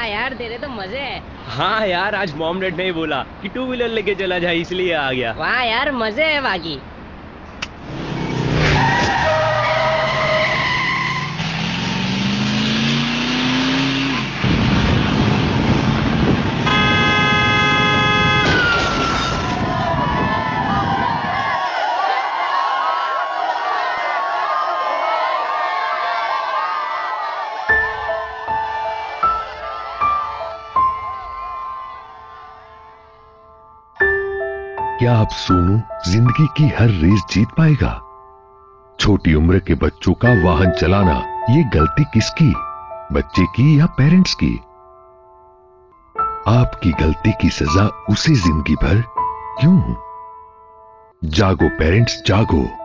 वाह यार, तेरे तो मजे हैं। हाँ यार, आज मॉम डैड ने ही बोला कि टू व्हीलर लेके चला जाए, इसलिए आ गया। वाह यार, मजे है बाकी। क्या अब सोनू जिंदगी की हर रेस जीत पाएगा? छोटी उम्र के बच्चों का वाहन चलाना ये गलती किसकी? बच्चे की या पेरेंट्स की? आपकी गलती की सजा उसे जिंदगी भर क्यों? जागो पेरेंट्स, जागो।